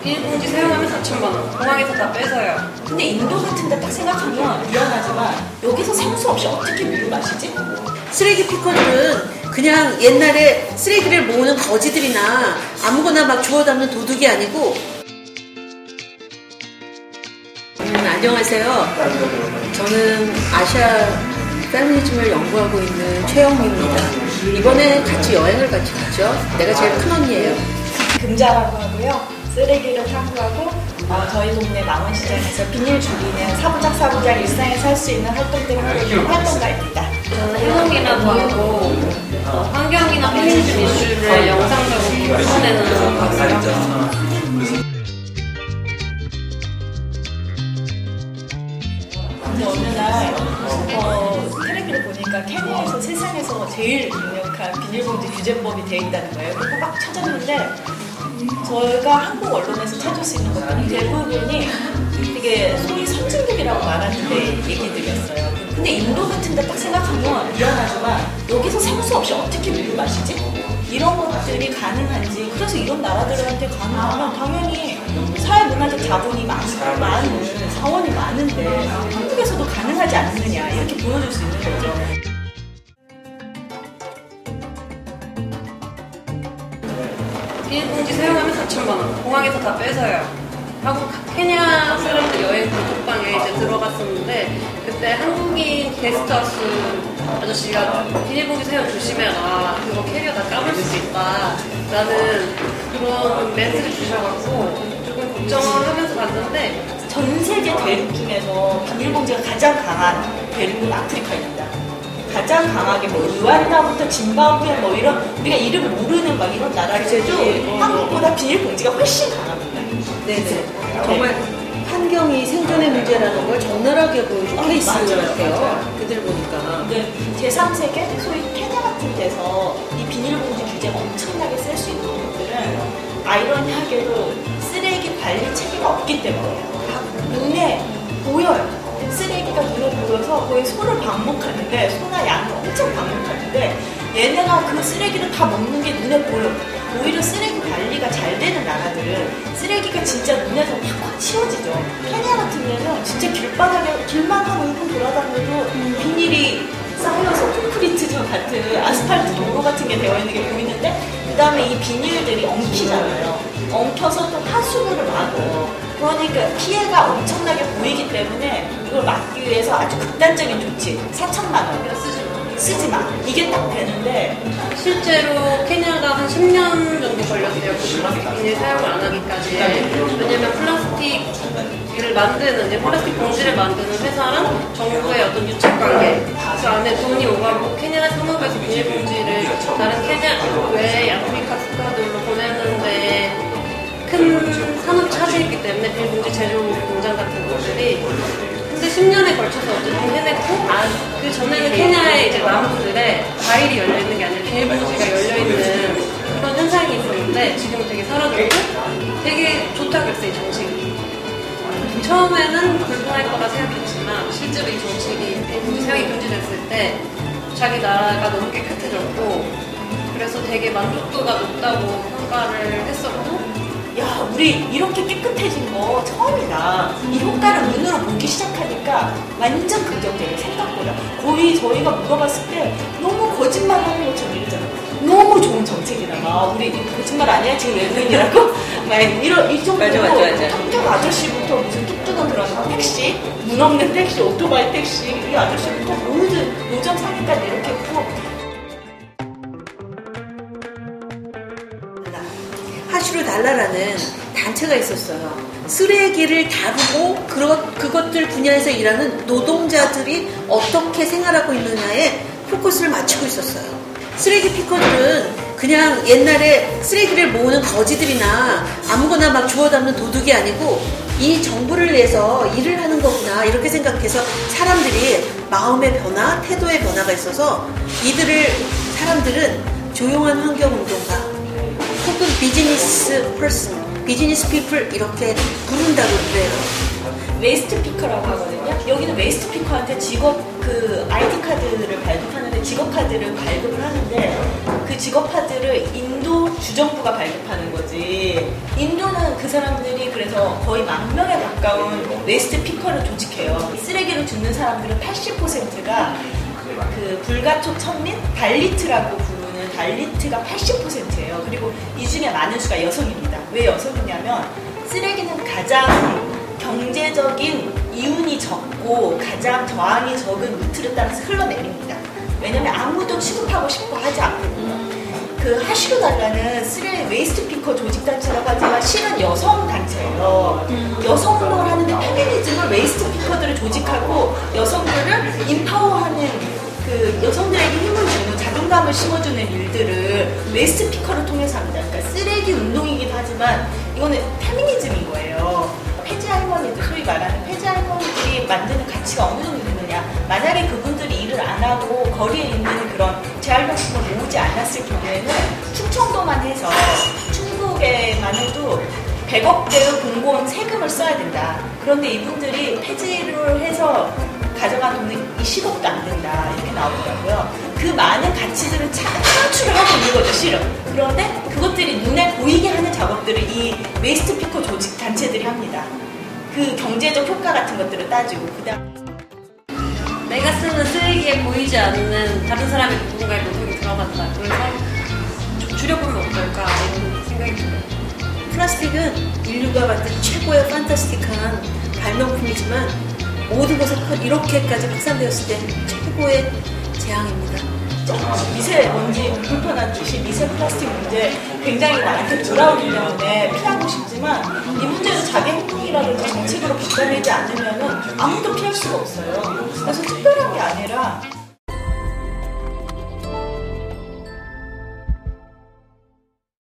비닐봉지 사용하면 4,000만 원. 공항에서 다 뺏어요. 근데 인도 같은 데 딱 생각하면 미안하지만 여기서 생수 없이 어떻게 물을 마시지? 쓰레기 피커들은 그냥 옛날에 쓰레기를 모으는 거지들이나 아무거나 막 주워 담는 도둑이 아니고. 안녕하세요. 저는 아시아 페미니즘을 연구하고 있는 최영미입니다. 이번에 같이 여행을 같이 가죠. 내가 제일 큰 언니예요. 금자라고 하고요. 쓰레기를 탐구하고 저희 동네 망원시장에서 비닐 줄이는 사부작 일상에서 할 수 있는 활동들을 하고 있는 활동가입니다. 저는 해몽이라고 하고 환경이나 페미니즘 이슈를 영상적으로 풀어내는 거고요. 근데 어느 날 텔레비를 보니까 케냐에서 세상에서 제일 강력한 비닐봉지 규제법이 돼 있다는 거예요. 그래서 막 찾았는데 저희가 한국 언론에서 찾을 수 있는 것들은 대부분이 되게 소위 선진국이라고 말하는 데 얘기들이었어요. 근데 인도 같은 데 딱 생각하면 미안하지만 여기서 생수 없이 어떻게 물을 마시지? 이런 것들이 가능한지, 그래서 이런 나라들한테 가능하면 당연히 사회문화적 자본이 많은 자원이 많은데 한국에서도 가능하지 않느냐, 이렇게 보여줄 수 있는 거죠. 비닐봉지 사용하면 4,000만 원. 공항에서 다 뺏어요. 하고 케냐 사람들 여행 단톡방에 이제 들어갔었는데 그때 한국인 게스트하우스 아저씨가 비닐봉지 사용 조심해라. 그거 캐리어 다 까볼 수 있다. 라는 그런 멘트를 주셔갖고 조금 걱정을 하면서 봤는데 전 세계 대륙 중에서 비닐봉지가 가장 강한 대륙은 아프리카입니다. 가장 강하게 루안다부터 짐바브웨 이런 우리가 이름 모르는 막 이런 나라들도 한국보다 비닐봉지가 훨씬 강합니다. 네네. 정말 환경이 생존의 문제라는 걸 적나라하게 보여준 케이스 같아요. 그들 보니까. 네, 제3세계 소위 케냐 같은 데서 이 비닐봉지 규제가 엄청나게 셀 수 있는 것들은 아이러니하게도 쓰레기 관리 체계가 없기 때문이에요. 눈에 보여요. 쓰레기가 눈에 보여서 거의 소를 방목하는데, 소나 양을 엄청 방목하는데 얘네가 그 쓰레기를 다 먹는 게 눈에 보여요. 오히려 쓰레기 관리가 잘 되는 나라들은 쓰레기가 진짜 눈에서 팍팍 치워지죠. 케냐 같은 데는 진짜 길바닥에 길만 한 5분 돌아다녀도 비닐이 쌓여서 콘크리트전 같은 아스팔트 도로 같은 게 되어 있는 게 보이는데, 그 다음에 이 비닐들이 엉키잖아요. 엉켜서 또 하수구를 막어. 그러니까 피해가 엄청나게 보이기 때문에 이걸 막기 위해서 아주 극단적인 조치, 4,000만 원 쓰지 마. 이게 딱 되는데 실제로 케냐가 한 10년 정도 걸렸대요. 그 플라스틱 비닐 사용을 안 하기까지. 왜냐면 플라스틱을 만드는, 이제 플라스틱 봉지를 만드는 회사랑 정부의 어떤 유착관계, 그 안에 돈이 오가고 케냐 산업에서 비닐 봉지를 다른 케냐 외 아프리카 국가들로 보내는데 큰 산업 차질이기 때문에 비닐봉지 제조 공장 같은 것들이. 근데 10년에 걸쳐서 어쨌든 해냈고, 그 전에는 케냐의 이제 나무들에 과일이 열려있는 게 아니라 비닐봉지가 열려있는 그런 현상이 있었는데 지금 되게 사라졌고 되게 좋다 그랬어요, 이 정책이. 처음에는 불편할 거라 생각했지만 실제로 이 정책이 비닐봉지 사용이 금지됐을 때 자기 나라가 너무 깨끗해졌고 그래서 되게 만족도가 높다고 평가를 했었고, 야, 우리 이렇게 깨끗해진 거 처음이다. 이 효과를 눈으로 보기 시작하니까 완전 긍정적이에요, 생각보다. 거의 저희가 물어봤을 때 너무 거짓말 하는 것처럼 이러잖아요. 너무 좋은 정책이다. 우리 거짓말 아니야? 지금 외국인이라고? 막 이 정도로 톡톡 아저씨부터 무슨 뚝뚝한 그런 택시, 문 없는 택시, 오토바이 택시, 이 아저씨부터 모든 노점 상인까지 이렇게 했고, 하슈르 달라라는 단체가 있었어요. 쓰레기를 다루고 그것들 분야에서 일하는 노동자들이 어떻게 생활하고 있느냐에 포커스를 맞추고 있었어요. 쓰레기 피커들은 그냥 옛날에 쓰레기를 모으는 거지들이나 아무거나 막 주워 담는 도둑이 아니고 이 정부를 위해서 일을 하는 거구나, 이렇게 생각해서 사람들이 마음의 변화, 태도의 변화가 있어서 사람들은 조용한 환경운동가 혹은 비즈니스 퍼슨, 비즈니스 피플 이렇게 부른다고 그래요. 웨이스트 피커라고 하거든요. 여기는 웨이스트 피커한테 직업 아이디 카드를 발급하는데, 직업 카드를 발급을 하는데 그 직업 카드를 인도 주정부가 발급하는 거지. 인도는 그 사람들이 내에서 거의 10,000명에 가까운 웨스트 피커를 조직해요. 이 쓰레기를 줍는 사람들은 80%가 그 불가촉 천민 달리트라고 부르는 달리트가 80%예요. 그리고 이 중에 많은 수가 여성입니다. 왜 여성이냐면 쓰레기는 가장 경제적인 이윤이 적고 가장 저항이 적은 루트를 따라서 흘러내립니다. 왜냐면 아무도 취급하고 싶어 하지 않거든요. 그 하시루 달라는 쓰레기 웨이스트 피커 조직 단체라고 하지만 실은 여성 단체예요. 여성을 하는데 페미니즘을 웨이스트 피커들을 조직하고 여성들을 인파워하는 그 여성들에게 힘을 주는 자존감을 심어주는 일들을 웨이스트 피커를 통해서 합니다. 그러니까 쓰레기 운동이기도 하지만 이거는 페미니즘인 거예요. 폐지 할머니들, 소위 말하는 폐지 할머니들이 만드는 가치가 어느 정도 되느냐. 만약에 그분들이 일을 안 하고 거리에 있는 그런 재활용품을 모으지 않았을 경우에는 충청도만 해서 충북에만 해도 100억대의 공무원 세금을 써야 된다. 그런데 이분들이 폐지를 해서 가져간 돈은 20억도 안 된다. 이렇게 나오더라고요. 그 많은 가치들을 창출을 하고 있는 거죠, 실은. 그런데 그것들이 눈에 보이게 하는 작업들을 이 웨이스트 피커 조직 단체들이 합니다. 그 경제적 효과 같은 것들을 따지고 내가 쓰는 쓰레기에 보이지 않는 다른 사람의 누군가의 노동이 들어간다. 그래서 줄여보면 어떨까 이런 생각이 들어요. 플라스틱은 인류가 만든 최고의 판타스틱한 발명품이지만 모든 것을 이렇게까지 확산되었을 때 최고의 재앙입니다. 미세먼지 불편한 듯이 미세 플라스틱 문제 굉장히 나한테 돌아오기 때문에 피하고 싶지만 이 문제를 자기 행동이라든지 정책으로 바꿔내지 않으면 아무도 피할 수가 없어요. 그래서 특별한 게 아니라